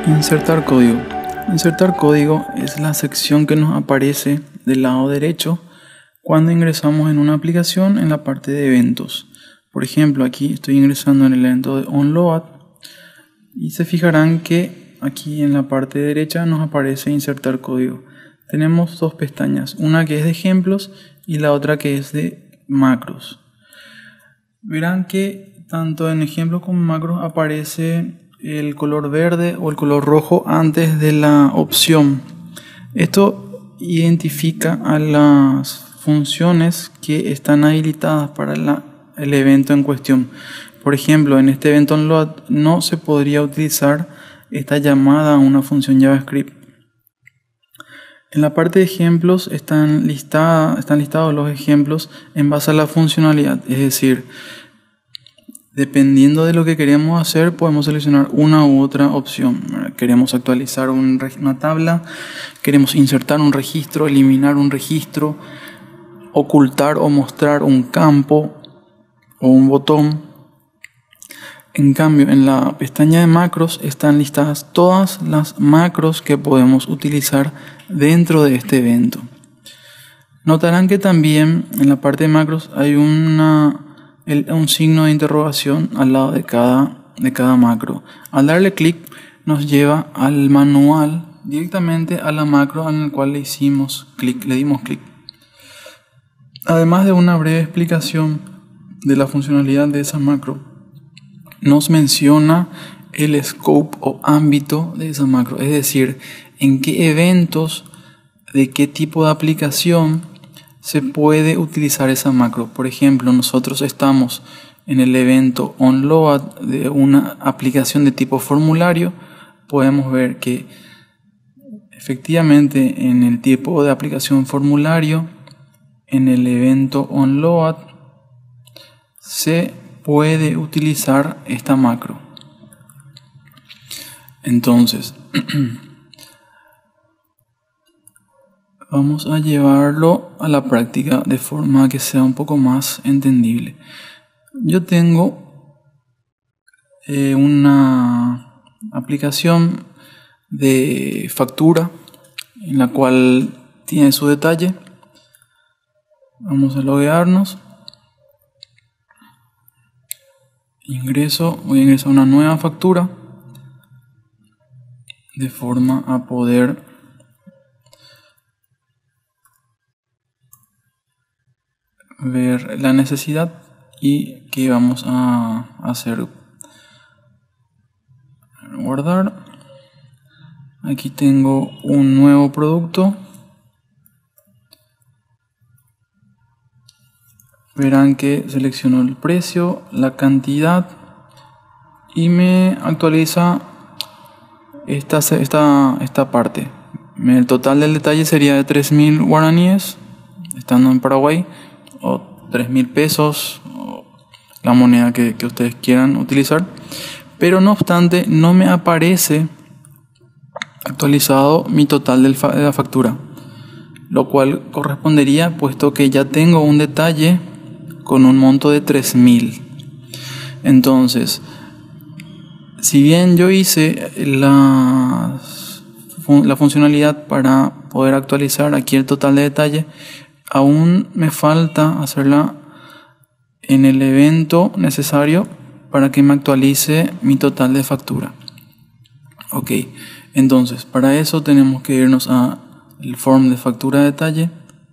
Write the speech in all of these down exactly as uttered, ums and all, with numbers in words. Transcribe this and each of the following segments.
Insertar código. Insertar código es la sección que nos aparece del lado derecho cuando ingresamos en una aplicación en la parte de eventos. Por ejemplo, aquí estoy ingresando en el evento de OnLoad y se fijarán que aquí en la parte derecha nos aparece insertar código. Tenemos dos pestañas, una que es de ejemplos y la otra que es de macros. Verán que tanto en ejemplos como macros aparece el color verde o el color rojo antes de la opción. Esto identifica a las funciones que están habilitadas para la, el evento en cuestión. Por ejemplo, en este evento OnLoad no se podría utilizar esta llamada a una función JavaScript. En la parte de ejemplos están, listada, están listados los ejemplos en base a la funcionalidad, es decir, dependiendo de lo que queremos hacer, podemos seleccionar una u otra opción. Queremos actualizar un, una tabla, queremos insertar un registro, eliminar un registro, ocultar o mostrar un campo o un botón. En cambio, en la pestaña de macros están listadas todas las macros que podemos utilizar dentro de este evento. Notarán que también en la parte de macros hay una El, un signo de interrogación al lado de cada, de cada macro. Al darle clic nos lleva al manual, directamente a la macro en la cual le hicimos clic, le dimos clic. Además de una breve explicación de la funcionalidad de esa macro, nos menciona el scope o ámbito de esa macro, es decir, en qué eventos, de qué tipo de aplicación se puede utilizar esa macro. Por ejemplo, nosotros estamos en el evento OnLoad de una aplicación de tipo formulario. Podemos ver que efectivamente en el tipo de aplicación formulario, en el evento OnLoad, se puede utilizar esta macro. Entonces, vamos a llevarlo a la práctica de forma que sea un poco más entendible. Yo tengo eh, una aplicación de factura en la cual tiene su detalle. Vamos a loguearnos. Ingreso, voy a ingresar una nueva factura de forma a poder ver la necesidad y qué vamos a hacer. Guardar. Aquí tengo un nuevo producto. Verán que selecciono el precio, la cantidad y me actualiza esta, esta, esta parte. El total del detalle sería de tres mil guaraníes, estando en Paraguay, o tres mil pesos, o la moneda que, que ustedes quieran utilizar. Pero no obstante, no me aparece actualizado mi total del fa de la factura, lo cual correspondería, puesto que ya tengo un detalle con un monto de tres mil. Entonces, si bien yo hice la, la funcionalidad para poder actualizar aquí el total de detalle, aún me falta hacerla en el evento necesario para que me actualice mi total de factura. Ok, entonces para eso tenemos que irnos a el form de factura de detalle.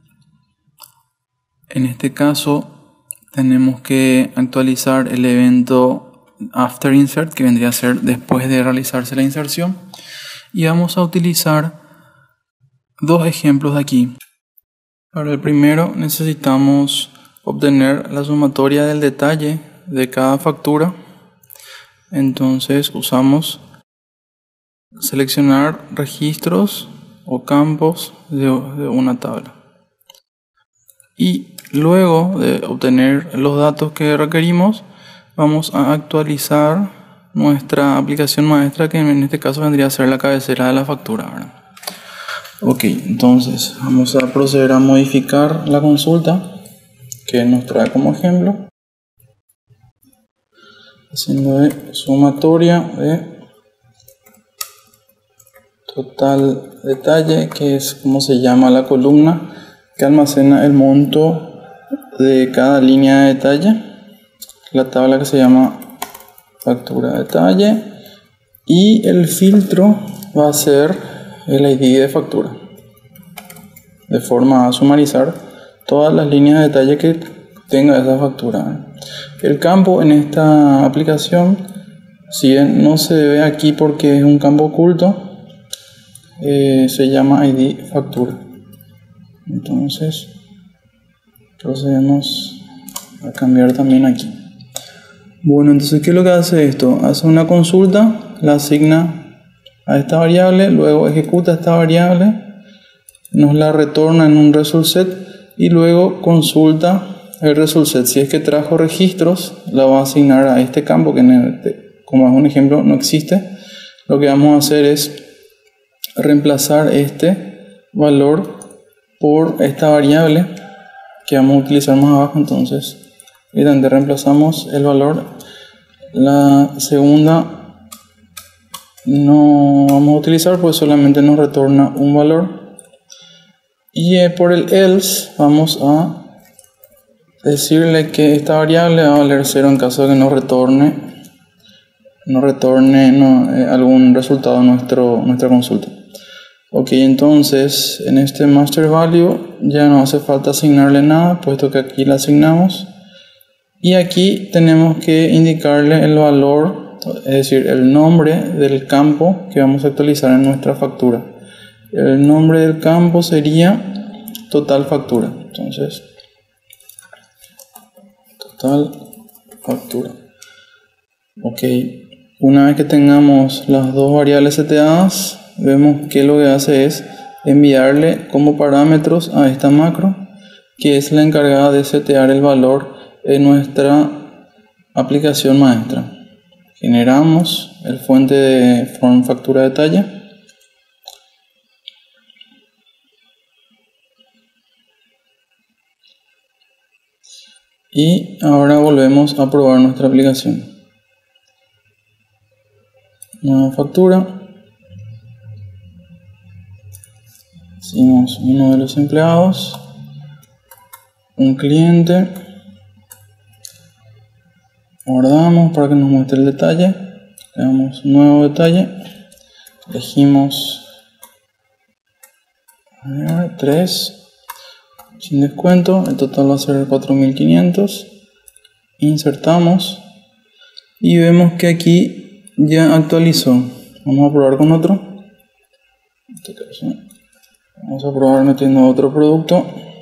En este caso tenemos que actualizar el evento after insert, que vendría a ser después de realizarse la inserción, y vamos a utilizar dos ejemplos de aquí. Para el primero necesitamos obtener la sumatoria del detalle de cada factura. Entonces usamos seleccionar registros o campos de, de una tabla, y luego de obtener los datos que requerimos vamos a actualizar nuestra aplicación maestra, que en este caso vendría a ser la cabecera de la factura, ¿verdad? Ok, entonces vamos a proceder a modificar la consulta que nos trae como ejemplo, haciendo de sumatoria de total detalle, que es como se llama la columna que almacena el monto de cada línea de detalle. La tabla que se llama factura de detalle, y el filtro va a ser el I D de factura, de forma a sumarizar todas las líneas de detalle que tenga esa factura. El campo en esta aplicación, si bien no se ve aquí porque es un campo oculto, eh, se llama I D factura. Entonces procedemos a cambiar también aquí. Bueno, entonces ¿qué es lo que hace esto? Hace una consulta, la asigna a esta variable, luego ejecuta esta variable, nos la retorna en un result set y luego consulta el result set. Si es que trajo registros, la va a asignar a este campo que en el, como es un ejemplo, no existe. Lo que vamos a hacer es reemplazar este valor por esta variable que vamos a utilizar más abajo. Entonces, y donde reemplazamos el valor, la segunda no vamos a utilizar, pues solamente nos retorna un valor. Y eh, por el else vamos a decirle que esta variable va a valer cero en caso de que no retorne no retorne no, eh, algún resultado nuestro nuestra consulta. Ok, entonces en este master value ya no hace falta asignarle nada, puesto que aquí le asignamos. Y aquí tenemos que indicarle el valor, es decir, el nombre del campo que vamos a actualizar en nuestra factura. El nombre del campo sería total factura. Entonces, total factura. Ok, una vez que tengamos las dos variables seteadas, vemos que lo que hace es enviarle como parámetros a esta macro, que es la encargada de setear el valor en nuestra aplicación maestra. Generamos el fuente de form factura detalle. Y ahora volvemos a probar nuestra aplicación. Nueva factura. Hicimos uno de los empleados, un cliente. Guardamos para que nos muestre el detalle. Le damos nuevo detalle. Elegimos tres sin descuento. El total va a ser cuatro mil quinientos. Insertamos y vemos que aquí ya actualizó. Vamos a probar con otro. En este caso, vamos a probar metiendo otro producto.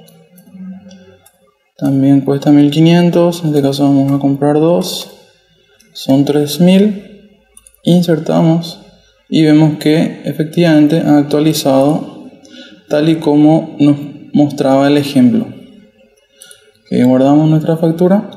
También cuesta mil quinientos, en este caso vamos a comprar dos, son tres mil, insertamos y vemos que efectivamente ha actualizado tal y como nos mostraba el ejemplo. Okay, guardamos nuestra factura.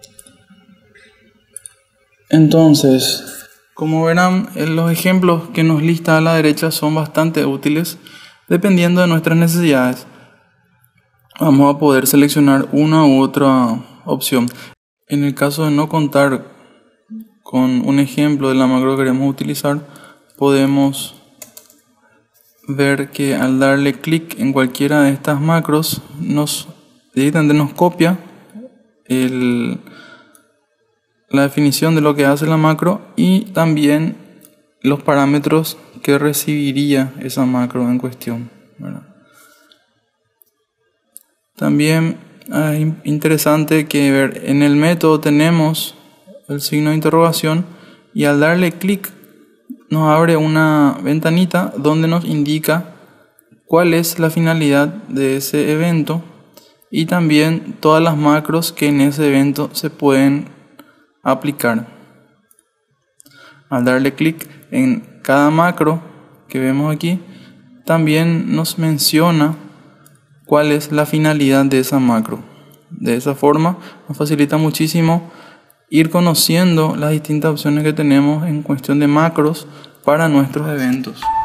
Entonces, como verán, los ejemplos que nos lista a la derecha son bastante útiles dependiendo de nuestras necesidades. Vamos a poder seleccionar una u otra opción. En el caso de no contar con un ejemplo de la macro que queremos utilizar, podemos ver que al darle clic en cualquiera de estas macros nos directamente nos copia el, la definición de lo que hace la macro y también los parámetros que recibiría esa macro en cuestión, ¿verdad? También es interesante que ver en el método tenemos el signo de interrogación y al darle clic nos abre una ventanita donde nos indica cuál es la finalidad de ese evento y también todas las macros que en ese evento se pueden aplicar. Al darle clic en cada macro que vemos aquí, también nos menciona cuál es la finalidad de esa macro. De esa forma nos facilita muchísimo ir conociendo las distintas opciones que tenemos en cuestión de macros para nuestros eventos.